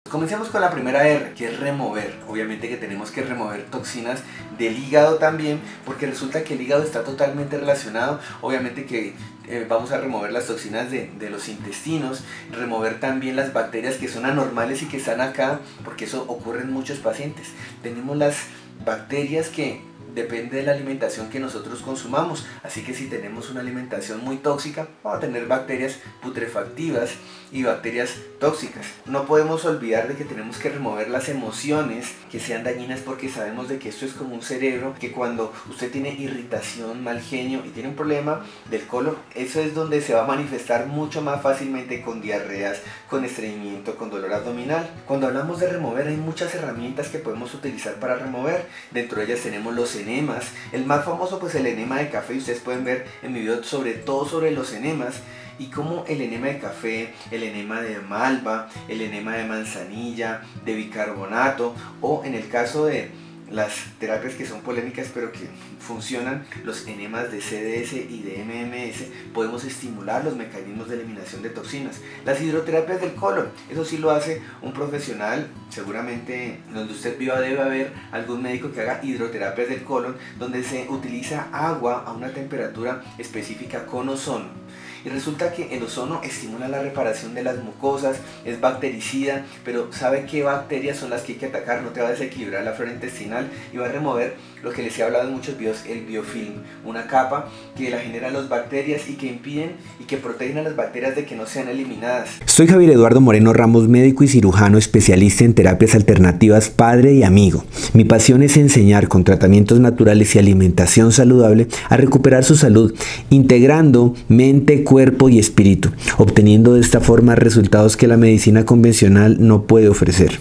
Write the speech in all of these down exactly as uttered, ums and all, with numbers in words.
Comencemos con la primera R, que es remover. Obviamente que tenemos que remover toxinas del hígado también, porque resulta que el hígado está totalmente relacionado. Obviamente que eh, vamos a remover las toxinas de, de los intestinos, remover también las bacterias que son anormales y que están acá, porque eso ocurre en muchos pacientes. Tenemos las bacterias que depende de la alimentación que nosotros consumamos, así que si tenemos una alimentación muy tóxica, vamos a tener bacterias putrefactivas y bacterias tóxicas. No podemos olvidar de que tenemos que remover las emociones que sean dañinas, porque sabemos de que esto es como un cerebro, que cuando usted tiene irritación, mal genio y tiene un problema del colon, eso es donde se va a manifestar mucho más fácilmente con diarreas, con estreñimiento, con dolor abdominal. Cuando hablamos de remover, hay muchas herramientas que podemos utilizar para remover. Dentro de ellas tenemos los enemas, el más famoso pues el enema de café, y ustedes pueden ver en mi video sobre todo sobre los enemas y cómo el enema de café, el enema de malva, el enema de manzanilla, de bicarbonato, o en el caso de las terapias que son polémicas pero que funcionan, los enemas de C D S y de M M S, podemos estimular los mecanismos de eliminación de toxinas. Las hidroterapias del colon, eso sí lo hace un profesional, seguramente donde usted viva debe haber algún médico que haga hidroterapias del colon, donde se utiliza agua a una temperatura específica con ozono. Y resulta que el ozono estimula la reparación de las mucosas, es bactericida, pero ¿sabe qué bacterias son las que hay que atacar? No te va a desequilibrar la flora intestinal y va a remover lo que les he hablado en muchos videos, el biofilm, una capa que la generan las bacterias y que impiden y que protegen a las bacterias de que no sean eliminadas. Soy Javier Eduardo Moreno Ramos, médico y cirujano especialista en terapias alternativas, padre y amigo. Mi pasión es enseñar con tratamientos naturales y alimentación saludable a recuperar su salud, integrando mente, cuerpo y espíritu, obteniendo de esta forma resultados que la medicina convencional no puede ofrecer.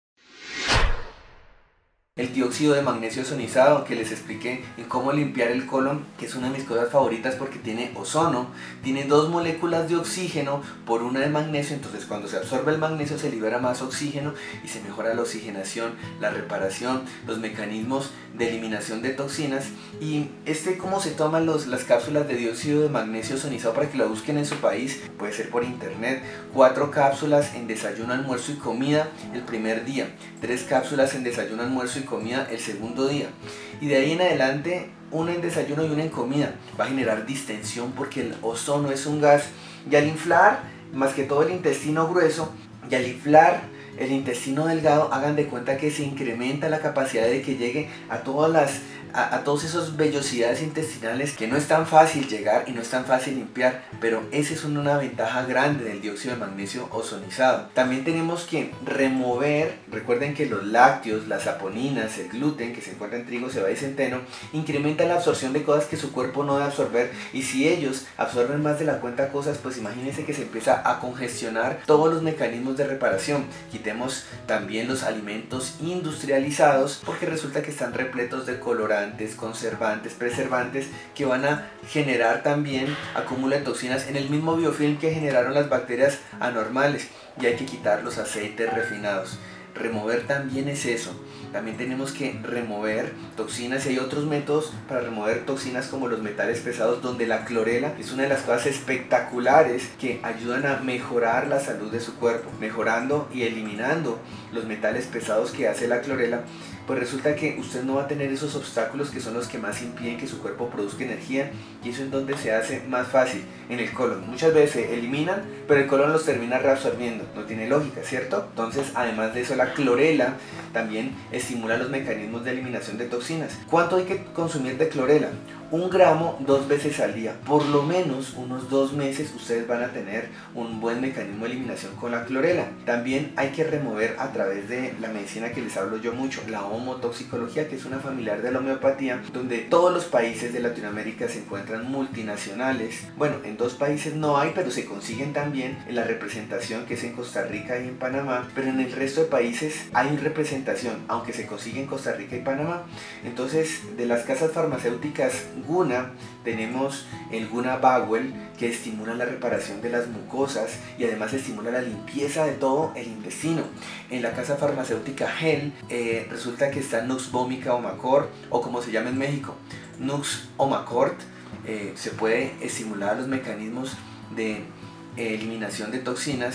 El dióxido de magnesio ozonizado, que les expliqué en cómo limpiar el colon, que es una de mis cosas favoritas porque tiene ozono, tiene dos moléculas de oxígeno por una de magnesio, entonces cuando se absorbe el magnesio se libera más oxígeno y se mejora la oxigenación, la reparación, los mecanismos de eliminación de toxinas. Y este, cómo se toman los, las cápsulas de dióxido de magnesio ozonizado, para que lo busquen en su país, puede ser por internet. Cuatro cápsulas en desayuno, almuerzo y comida el primer día, tres cápsulas en desayuno, almuerzo y comida el segundo día, y de ahí en adelante una en desayuno y una en comida. Va a generar distensión porque el ozono es un gas, y al inflar más que todo el intestino grueso y al inflar el intestino delgado, hagan de cuenta que se incrementa la capacidad de que llegue a todas las a, a todas esas vellosidades intestinales que no es tan fácil llegar y no es tan fácil limpiar, pero esa es una ventaja grande del dióxido de magnesio ozonizado. También tenemos que remover, recuerden que los lácteos, las saponinas, el gluten que se encuentra en trigo, cebada y centeno, incrementan la absorción de cosas que su cuerpo no debe absorber, y si ellos absorben más de la cuenta cosas, pues imagínense que se empieza a congestionar todos los mecanismos de reparación. Quitemos también los alimentos industrializados, porque resulta que están repletos de colorantes, conservantes, preservantes, que van a generar también acúmulo de toxinas en el mismo biofilm que generaron las bacterias anormales, y hay que quitar los aceites refinados. Remover también es eso. También tenemos que remover toxinas, y hay otros métodos para remover toxinas como los metales pesados, donde la clorela es una de las cosas espectaculares que ayudan a mejorar la salud de su cuerpo, mejorando y eliminando los metales pesados que hace la clorela. Pues resulta que usted no va a tener esos obstáculos que son los que más impiden que su cuerpo produzca energía, y eso es donde se hace más fácil, en el colon. Muchas veces se eliminan, pero el colon los termina reabsorbiendo. No tiene lógica, ¿cierto? Entonces, además de eso, la clorela también estimula los mecanismos de eliminación de toxinas. ¿Cuánto hay que consumir de clorela? Un gramo dos veces al día. Por lo menos unos dos meses ustedes van a tener un buen mecanismo de eliminación con la clorela. También hay que remover a través de la medicina que les hablo yo mucho, la homotoxicología, que es una familiar de la homeopatía, donde todos los países de Latinoamérica se encuentran multinacionales. Bueno, en dos países no hay, pero se consiguen también en la representación, que es en Costa Rica y en Panamá, pero en el resto de países hay representación, aunque se consigue en Costa Rica y Panamá. Entonces, de las casas farmacéuticas Guna, tenemos el Guna Bawel, que estimula la reparación de las mucosas y además estimula la limpieza de todo el intestino. En la casa farmacéutica Gel, eh, resulta que está Nux Vomica Omacort, o como se llama en México, Nux Omacort. Eh, se puede estimular los mecanismos de eh, eliminación de toxinas.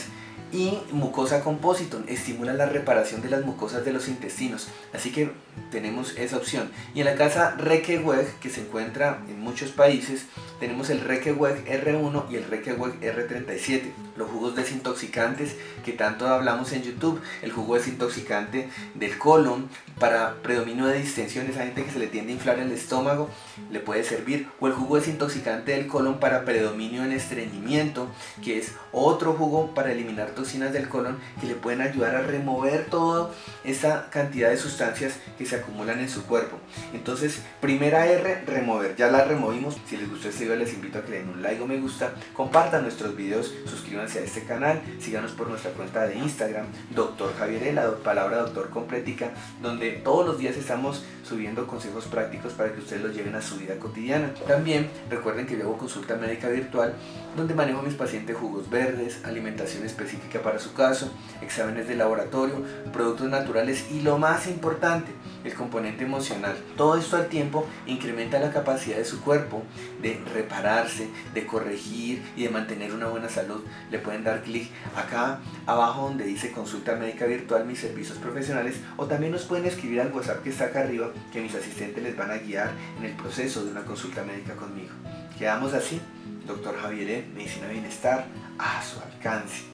Y mucosa compositum, estimula la reparación de las mucosas de los intestinos, así que tenemos esa opción. Y en la casa Requeweg, que se encuentra en muchos países, tenemos el Requeweg erre uno y el Requeweg erre treinta y siete, los jugos desintoxicantes que tanto hablamos en YouTube. El jugo desintoxicante del colon para predominio de distensión, esa gente que se le tiende a inflar el estómago, le puede servir. O el jugo desintoxicante del colon para predominio en estreñimiento, que es otro jugo para eliminar toxinas del colon que le pueden ayudar a remover toda esa cantidad de sustancias que se acumulan en su cuerpo. Entonces, primera R, remover, ya la removimos. Si les gustó este video, les invito a que le den un like o me gusta, compartan nuestros videos, suscríbanse a este canal, síganos por nuestra cuenta de Instagram, doctor Javier, la palabra doctor completica, donde todos los días estamos subiendo consejos prácticos para que ustedes los lleven a su vida cotidiana. También recuerden que yo hago consulta médica virtual, donde manejo a mis pacientes jugos verdes, alimentación específica para su caso, exámenes de laboratorio, productos naturales y lo más importante, el componente emocional. Todo esto al tiempo incrementa la capacidad de su cuerpo de repararse, de corregir y de mantener una buena salud. Le pueden dar clic acá abajo donde dice consulta médica virtual, mis servicios profesionales, o también nos pueden escribir al WhatsApp que está acá arriba, que mis asistentes les van a guiar en el proceso de una consulta médica conmigo. Quedamos así, doctor Javier, Medicina Bienestar a su alcance.